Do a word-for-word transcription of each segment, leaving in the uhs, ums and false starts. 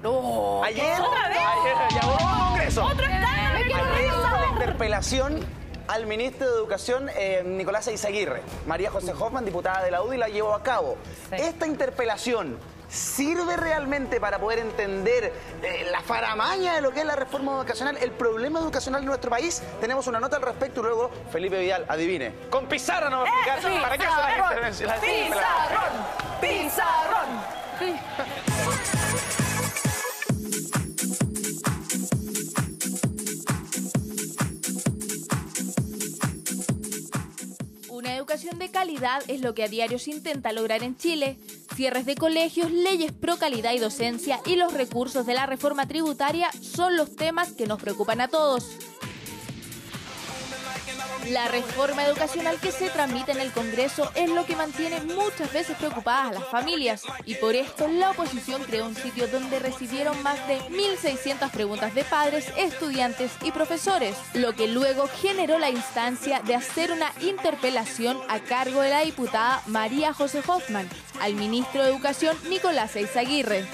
No. Ayer, ¿Otra vez? ayer ya volvemos al Congreso. ¡Otro escándalo! Ayer hizo la interpelación al ministro de Educación, eh, Nicolás Eizaguirre. María José Hoffman, diputada de la U D I, la llevó a cabo. Sí. Esta interpelación ¿sirve realmente para poder entender eh, la faramaña de lo que es la reforma educacional, el problema educacional de nuestro país? Tenemos una nota al respecto y luego Felipe Vidal, adivine. Con pizarra nos va a explicar Eh, para qué son las intervenciones. ¡Pizarrón! ¡Pizarrón! Una educación de calidad es lo que a diario se intenta lograr en Chile. Cierres de colegios, leyes pro calidad y docencia y los recursos de la reforma tributaria son los temas que nos preocupan a todos. La reforma educacional que se tramita en el Congreso es lo que mantiene muchas veces preocupadas a las familias y por esto la oposición creó un sitio donde recibieron más de mil seiscientas preguntas de padres, estudiantes y profesores, lo que luego generó la instancia de hacer una interpelación a cargo de la diputada María José Hoffman al ministro de Educación Nicolás Eizaguirre.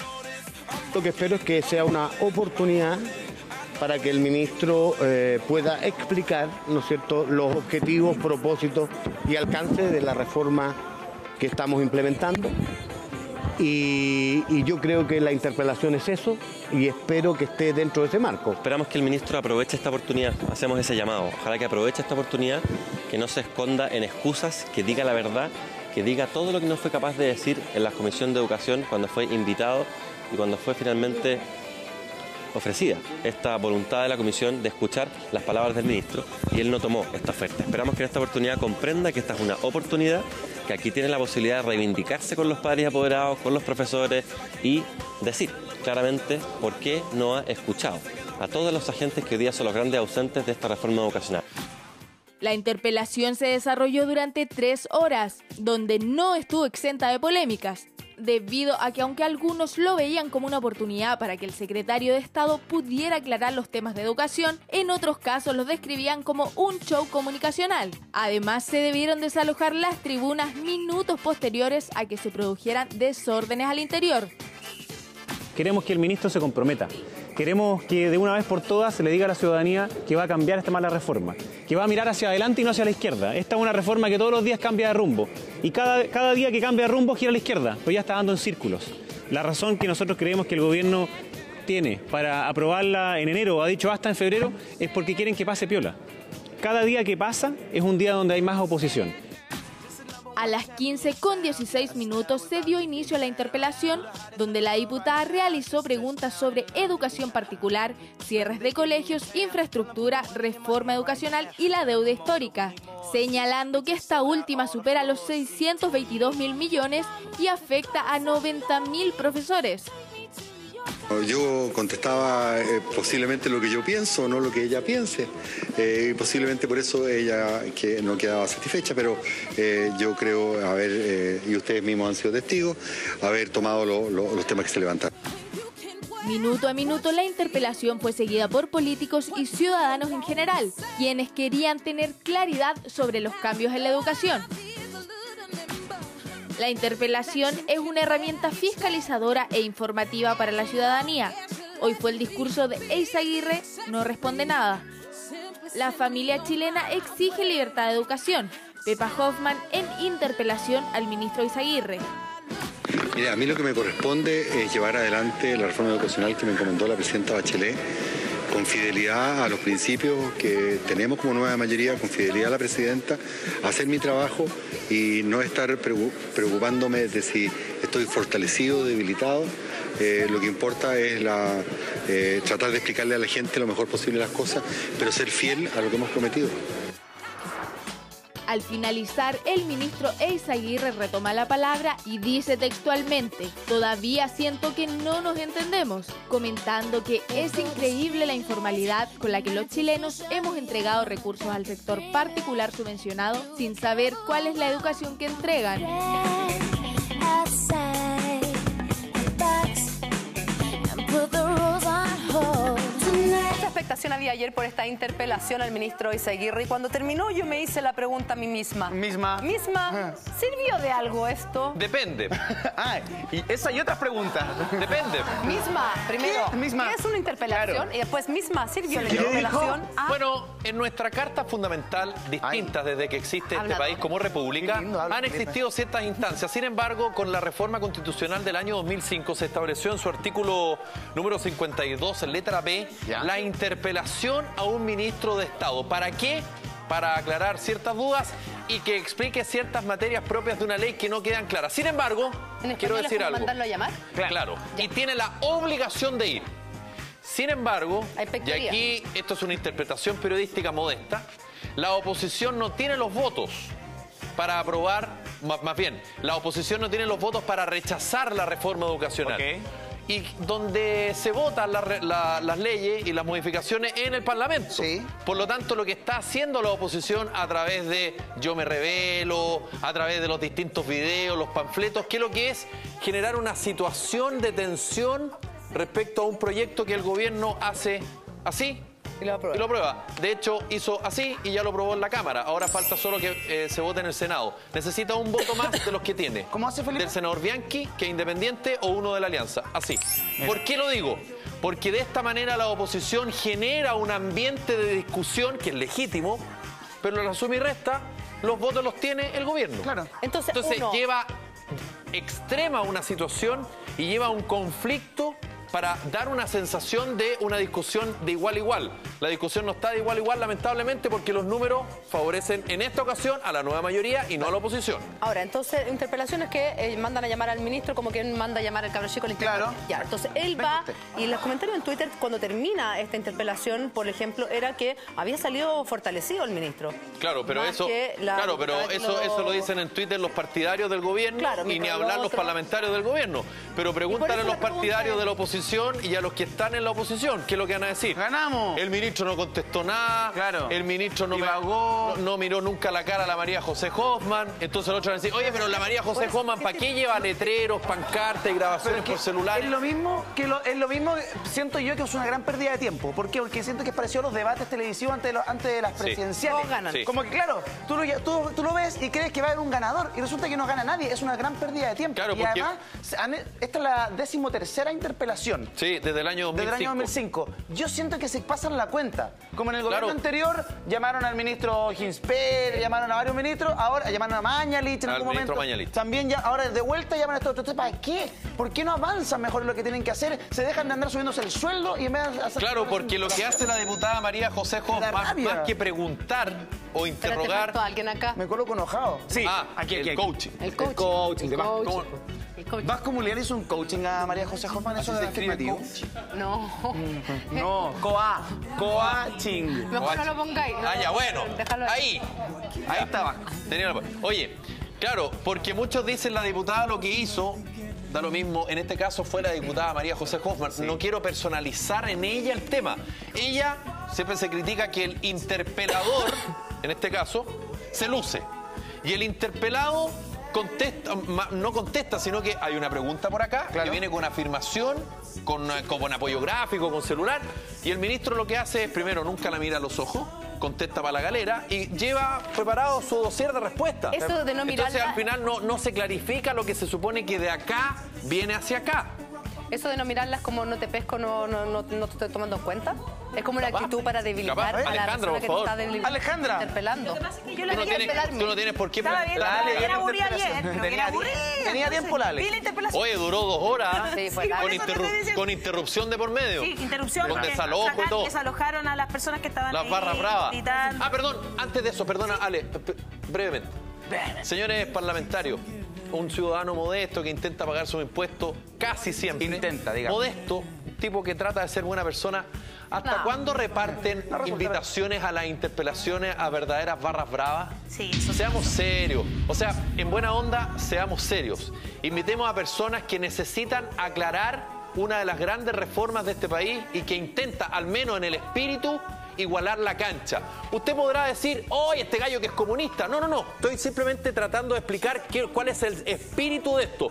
Lo que espero es que sea una oportunidad para que el ministro eh, pueda explicar, ¿no es cierto?, los objetivos, propósitos y alcances de la reforma que estamos implementando. Y, y yo creo que la interpelación es eso y espero que esté dentro de ese marco. Esperamos que el ministro aproveche esta oportunidad, hacemos ese llamado. Ojalá que aproveche esta oportunidad, que no se esconda en excusas, que diga la verdad, que diga todo lo que no fue capaz de decir en la Comisión de Educación cuando fue invitado y cuando fue finalmente ofrecida esta voluntad de la Comisión de escuchar las palabras del ministro y él no tomó esta oferta. Esperamos que en esta oportunidad comprenda que esta es una oportunidad, que aquí tiene la posibilidad de reivindicarse con los padres y apoderados, con los profesores y decir claramente por qué no ha escuchado a todos los agentes que hoy día son los grandes ausentes de esta reforma educacional. La interpelación se desarrolló durante tres horas, donde no estuvo exenta de polémicas, debido a que aunque algunos lo veían como una oportunidad para que el secretario de Estado pudiera aclarar los temas de educación, en otros casos los describían como un show comunicacional. Además, se debieron desalojar las tribunas minutos posteriores a que se produjeran desórdenes al interior. Queremos que el ministro se comprometa. Queremos que de una vez por todas se le diga a la ciudadanía que va a cambiar esta mala reforma, que va a mirar hacia adelante y no hacia la izquierda. Esta es una reforma que todos los días cambia de rumbo y cada, cada día que cambia de rumbo gira a la izquierda, pero ya está dando en círculos. La razón que nosotros creemos que el gobierno tiene para aprobarla en enero, o ha dicho hasta en febrero, es porque quieren que pase piola. Cada día que pasa es un día donde hay más oposición. A las quince con dieciséis minutos se dio inicio a la interpelación, donde la diputada realizó preguntas sobre educación particular, cierres de colegios, infraestructura, reforma educacional y la deuda histórica, señalando que esta última supera los seiscientos veintidós mil millones y afecta a noventa mil profesores. Yo contestaba eh, posiblemente lo que yo pienso, no lo que ella piense. Eh, y posiblemente por eso ella que no quedaba satisfecha, pero eh, yo creo haber, eh, y ustedes mismos han sido testigos, haber tomado lo, lo, los temas que se levantaron. Minuto a minuto la interpelación fue seguida por políticos y ciudadanos en general, quienes querían tener claridad sobre los cambios en la educación. La interpelación es una herramienta fiscalizadora e informativa para la ciudadanía. Hoy fue el discurso de Eizaguirre, no responde nada. La familia chilena exige libertad de educación. Pepa Hoffman en interpelación al ministro Eizaguirre. Mira, a mí lo que me corresponde es llevar adelante la reforma educacional que me encomendó la presidenta Bachelet, con fidelidad a los principios que tenemos como nueva mayoría, con fidelidad a la presidenta, hacer mi trabajo y no estar preocupándome de si estoy fortalecido o debilitado. Eh, lo que importa es la, eh, tratar de explicarle a la gente lo mejor posible las cosas, pero ser fiel a lo que hemos prometido. Al finalizar, el ministro Eizaguirre retoma la palabra y dice textualmente: "Todavía siento que no nos entendemos", comentando que es increíble la informalidad con la que los chilenos hemos entregado recursos al sector particular subvencionado sin saber cuál es la educación que entregan. Esta expectación había ayer por esta interpelación al ministro Izaguirre y cuando terminó yo me hice la pregunta a mí misma. Misma. Misma, ¿sirvió de algo esto? Depende. Ah, y esa y otras preguntas. Depende. Misma, primero, ¿Qué? Misma. ¿qué es una interpelación? Claro. Y después, misma, ¿sirvió la ¿Qué interpelación? dijo? Ah, Bueno, en nuestra carta fundamental, distintas Ay. desde que existe este Habla país todo. como república, Qué lindo, habla, han existido ciertas instancias. Sin embargo, con la reforma constitucional del año dos mil cinco se estableció en su artículo número cincuenta y dos, en letra B, Ya. la interpelación a un ministro de Estado. ¿Para qué? Para aclarar ciertas dudas y que explique ciertas materias propias de una ley que no quedan claras. Sin embargo, ¿en quiero español es decir como algo. mandarlo a llamar? Claro. Y tiene la obligación de ir. Sin embargo, Hay y pectoría. aquí esto es una interpretación periodística modesta, la oposición no tiene los votos para aprobar, más, más bien, la oposición no tiene los votos para rechazar la reforma educacional. Ok. Y donde se votan la re- la- las leyes y las modificaciones en el Parlamento. Sí. Por lo tanto, lo que está haciendo la oposición a través de Yo Me Revelo, a través de los distintos videos, los panfletos, que lo que es generar una situación de tensión respecto a un proyecto que el gobierno hace así Y lo aprueba. y lo aprueba. De hecho, hizo así y ya lo aprobó en la Cámara. Ahora falta solo que eh, se vote en el Senado. Necesita un voto más de los que tiene. ¿Cómo hace, Felipe? Del senador Bianchi, que es independiente, o uno de la Alianza. Así. ¿Por qué lo digo? Porque de esta manera la oposición genera un ambiente de discusión que es legítimo, pero la suma y resta, los votos los tiene el gobierno. Claro. Entonces, Entonces uno, lleva extrema una situación y lleva un conflicto para dar una sensación de una discusión de igual a igual. La discusión no está de igual a igual, lamentablemente, porque los números favorecen en esta ocasión a la nueva mayoría y no a la oposición. ahora, entonces, interpelaciones que eh, mandan a llamar al ministro como quien manda a llamar al cabro chico al interpelante. Claro. Ya, entonces él Venga va usted. y los comentarios en Twitter cuando termina esta interpelación, por ejemplo, era que había salido fortalecido el ministro. Claro, pero Más eso, que la claro, pero diputada que eso, lo- eso lo dicen en Twitter los partidarios del gobierno Claro, y ni mientras hablar lo los otro- parlamentarios del gobierno. Pero pregúntale a eso los la pregunta partidarios es- de la oposición y a los que están en la oposición, ¿qué es lo que van a decir? ¡Ganamos! El ministro no contestó nada, Claro. el ministro no, me- Divagó. no, no miró nunca la cara a la María José Hoffman, entonces el otro van a decir, oye, pero la María José Hoffman, ¿para qué lleva letreros, pancartas y grabaciones Pero por que celular? Es lo mismo que lo, es lo mismo, siento yo que es una gran pérdida de tiempo. ¿Por qué? Porque siento que es parecido a los debates televisivos antes de, los- antes de las Sí. presidenciales. Todos ganan. Sí. Como que claro, tú lo, tú, tú lo ves y crees que va a haber un ganador y resulta que no gana nadie. Es una gran pérdida de tiempo. Claro, y porque- además, se han- esta es la decimotercera interpelación. Sí, desde el año dos mil cinco. Desde el año dos mil cinco. Yo siento que se pasan la cuenta. Como en el gobierno Claro. anterior, llamaron al ministro Ginsper, llamaron a varios ministros, ahora llamaron a Mañalich en Al algún ministro momento. Mañalich. También ya, ahora de vuelta llaman a estos otros. ¿Para qué? ¿Por qué no avanzan mejor en lo que tienen que hacer? Se dejan de andar subiéndose el sueldo y en vez de hacer... Claro, porque lo que hace la diputada María José Hoffman, Da más, rabia. más que preguntar o Espérate, interrogar... faltó alguien acá. Me coloco enojado. Sí, Ah, el coaching. El coaching. coaching. El ¿Cómo- coaching. El coaching. ¿Vas como le hizo un coaching a María José Hoffman? Eso es afirmativo. No. No, coa, coaching. Mejor no lo pongáis. Ah, ya, bueno. Déjalo Ahí. Ahí estaba. Tenía la- Oye, claro, porque muchos dicen la diputada lo que hizo, da lo mismo, en este caso fue la diputada María José Hoffman. No quiero personalizar en ella el tema. Ella siempre se critica que el interpelador, en este caso, se luce. Y el interpelado contesta, ma- no contesta, sino que hay una pregunta por acá, Claro. que viene con afirmación, con, con, con apoyo gráfico, con celular, y el ministro lo que hace es, primero, nunca la mira a los ojos, contesta para la galera y lleva preparado su dossier de respuesta. Eso de no Entonces mirarla- al final no, no se clarifica lo que se supone que de acá viene hacia acá. Eso de no mirarlas como no te pesco, no, no, no, no te estoy tomando en cuenta. Es como una Capaz. actitud para debilitar Capaz. a la Alejandra, persona por que favor. te está debil- Alejandra. interpelando. Yo Tú la no, quería tienes, interpelarme. tú no tienes por qué Estaba bien, preguntar. estaba Dale, bien dale, aburrida interpelación. ayer, pero Tenía bien tiempo. aburrida. Tenía entonces, tiempo, Lale. vi la interpelación. Oye, duró dos horas Sí, fue Sí, largo. con, por eso te interru- estoy diciendo. con interrupción de por medio. Sí, interrupción. Con porque desalojo y sacan- todo. Desalojaron a las personas que estaban Las ahí barras bravas. gritando. Ah, perdón, antes de eso, perdona, Ale, p- p- brevemente. Señores parlamentarios, un ciudadano modesto que intenta pagar sus impuestos casi siempre. Intenta, digamos. Modesto, tipo que trata de ser buena persona. ¿Hasta No. cuándo reparten invitaciones a las interpelaciones a verdaderas barras bravas? Sí, eso sí. Seamos serios. O sea, en buena onda, seamos serios. Invitemos a personas que necesitan aclarar una de las grandes reformas de este país y que intenta, al menos en el espíritu, igualar la cancha. Usted podrá decir, oye, este gallo que es comunista. No, no, no. Estoy simplemente tratando de explicar qué- cuál es el espíritu de esto.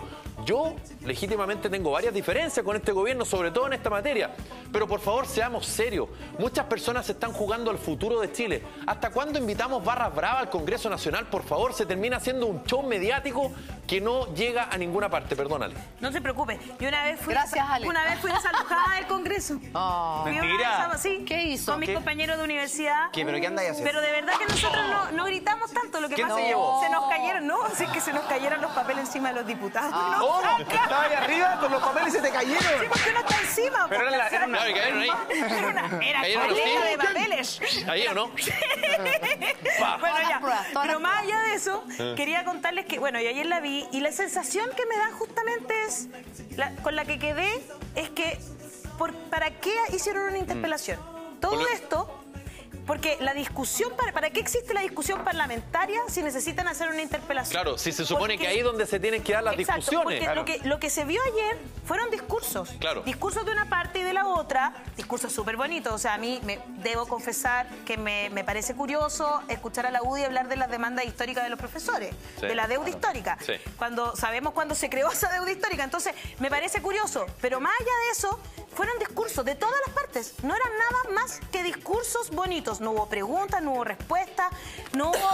yo legítimamente tengo varias diferencias con este gobierno, sobre todo en esta materia. Pero por favor, seamos serios. Muchas personas se están jugando al futuro de Chile. ¿Hasta cuándo invitamos barras bravas al Congreso Nacional? Por favor, se termina haciendo un show mediático que no llega a ninguna parte. Perdónale. No se preocupe. Yo una vez fui, Gracias, Ale. una vez fui desalojada del Congreso. Oh. Fui Mentira. a- Sí. ¿Qué hizo? Con mis ¿Qué? compañeros de universidad. ¿Qué? ¿Pero qué andáis haciendo? Pero de verdad que nosotros no, no gritamos tanto. Lo que ¿Quién pasa se es que llevó? se nos cayeron, ¿no? Sí, que se nos cayeron los papeles encima de los diputados. Ah. No, ¿Cómo? Estaba ahí arriba con los papeles y se te cayeron. sí, porque uno está encima. Pero era, la- era una... Claro, que cayeron ahí. Era una era Cayeron los caleta de tíos. papeles. ¿Ahí o no? Bueno, Todas las ya. pruebas, todas Pero las más allá de eso, quería contarles que, bueno, yo ayer la vi y la sensación que me da justamente es, la- con la que quedé, es que, por, ¿para qué hicieron una interpelación? Todo Por lo- esto... Porque la discusión, para, ¿para qué existe la discusión parlamentaria si necesitan hacer una interpelación? Claro, si se supone Porque- que ahí es donde se tienen que dar las Exacto, discusiones. porque Claro. lo, que, lo que se vio ayer fueron discursos. Claro. Discursos de una parte y de la otra, discursos súper bonitos. O sea, a mí me, debo confesar que me, me parece curioso escuchar a la U D I hablar de las demandas históricas de los profesores, Sí, de la deuda claro. histórica. Sí. Cuando sabemos cuándo se creó esa deuda histórica. Entonces, me parece curioso. Pero más allá de eso, fueron discursos de todas las partes. No eran nada más que discursos bonitos. No hubo preguntas, no hubo respuestas, no hubo...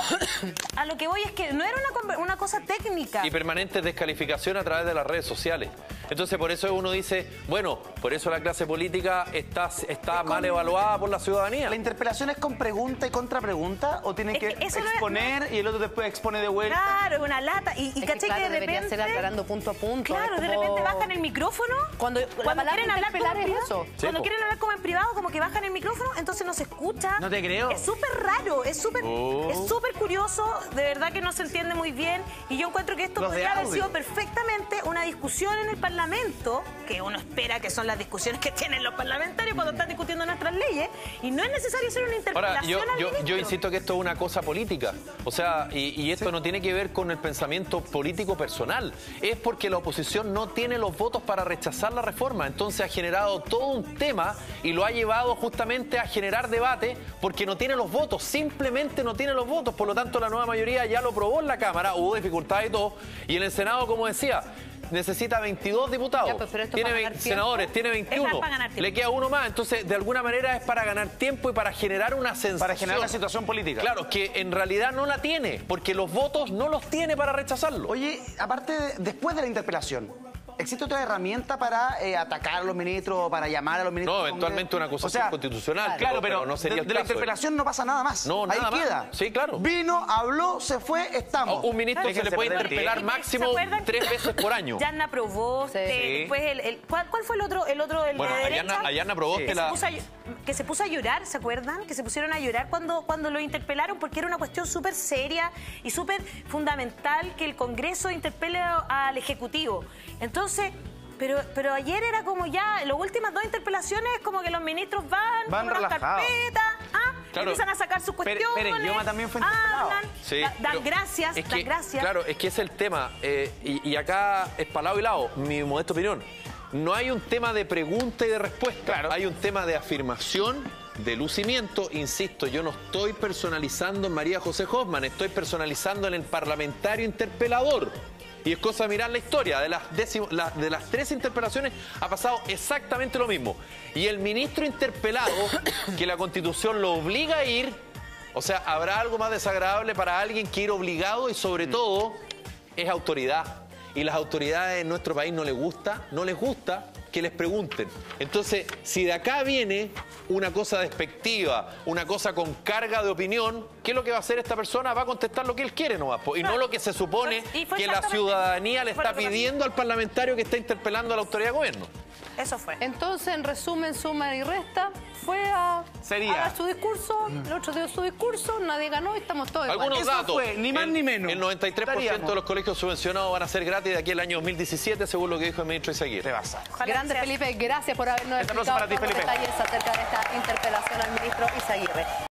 A lo que voy es que no era una, una cosa técnica. Y permanente descalificación a través de las redes sociales. Entonces, por eso uno dice, bueno, por eso la clase política está, está mal evaluada por la ciudadanía. ¿La interpelación es con pregunta y contrapregunta o tienen Es que, que eso no es- exponer y el otro después expone de vuelta? Claro, es una lata. Y, y Es que, caché claro, que de debería repente... ser aclarando punto a punto. Claro, es de como- repente bajan el micrófono. Cuando, la Cuando palabra quieren hablar como interpelar en es privado, eso. Sí, cuando po. quieren hablar como en privado, como que bajan el micrófono, entonces no se escucha. No te creo. Es súper raro, es súper Oh. es súper curioso, de verdad que no se entiende muy bien. Y yo encuentro que esto Los de podría haber audio. sido perfectamente una discusión en el Parlamento, que uno espera que son las discusiones que tienen los parlamentarios cuando están discutiendo nuestras leyes, y no es necesario hacer una Ahora, interpelación yo, al yo, ministro. yo insisto que esto es una cosa política. O sea, y, y esto no tiene que ver con el pensamiento político personal. Es porque la oposición no tiene los votos para rechazar la reforma. Entonces ha generado todo un tema y lo ha llevado justamente a generar debate porque no tiene los votos. Simplemente no tiene los votos. Por lo tanto, la nueva mayoría ya lo aprobó en la Cámara. Hubo dificultades y todo. Y en el Senado, como decía, necesita veintidós diputados. Ya, pues, pero esto Tiene para veinte ganar tiempo. senadores, tiene veintiuno. Es para ganar tiempo. Le queda uno más. Entonces, de alguna manera es para ganar tiempo y para generar una sensación. Para generar una situación política. Claro, que en realidad no la tiene, porque los votos no los tiene para rechazarlo. Oye, aparte, de- después de la interpelación, ¿existe otra herramienta para eh, atacar a los ministros o para llamar a los ministros? No, del eventualmente una Congreso? acusación constitucional, Claro, pero- pero, pero no sería de, el de la caso. interpelación no pasa nada más. No, Ahí nada más. queda. Sí, claro. Vino, habló, se fue, estamos. Un ministro se Déjense le puede perder interpelar tiempo. máximo ¿Se acuerdan? tres veces por año. Yanna Proboste, Sí. después el, el- ¿cuál, cuál fue el otro, el otro, el Bueno, de Ayana, derecha? Ayana Proboste que, la... se puso a, llo- que se puso a llorar, ¿se acuerdan? Que se pusieron a llorar cuando, cuando lo interpelaron porque era una cuestión súper seria y súper fundamental que el Congreso interpele al Ejecutivo. Entonces, pero, pero ayer era como ya, las últimas dos interpelaciones como que los ministros van, Van con unas relajados. carpetas, ¿ah? Claro. empiezan a sacar sus Pere- cuestiones, Pereyoma también fue interpelado. hablan, Sí, da- dan pero gracias, es dan que, gracias. Claro, es que es el tema. eh, y, y acá es para lado y lado, mi modesta opinión. No hay un tema de pregunta y de respuesta. Hay un tema de afirmación, de lucimiento. Insisto, yo no estoy personalizando en María José Hoffman, estoy personalizando en el parlamentario interpelador. Y es cosa de mirar la historia. De las, décimo- la- de las tres interpelaciones ha pasado exactamente lo mismo. Y el ministro interpelado, que la Constitución lo obliga a ir, o sea, ¿habrá algo más desagradable para alguien que ir obligado? Y sobre todo, es autoridad. Y las autoridades en nuestro país no les gusta, no les gusta que les pregunten. Entonces, si de acá viene una cosa despectiva, una cosa con carga de opinión, ¿qué es lo que va a hacer esta persona? Va a contestar lo que él quiere nomás, po, y no lo que se supone Y fue que la exactamente- ciudadanía le fue está lo que pasó. pidiendo al parlamentario que está interpelando a la autoridad de gobierno. Eso fue. Entonces, en resumen, suma y resta, fue a, Sería. a dar su discurso, el otro dio su discurso, nadie ganó y estamos todos igual. Algunos Eso datos. fue, ni más el, ni menos. El noventa y tres por ciento Estaríamos. de los colegios subvencionados van a ser gratis de aquí al año dos mil diecisiete, según lo que dijo el ministro Izaguirre. Te vas a... Ojalá Grande sea- Felipe, gracias por habernos Este aplauso explicado para ti, todos los Felipe. detalles acerca de esta interpelación al ministro Izaguirre.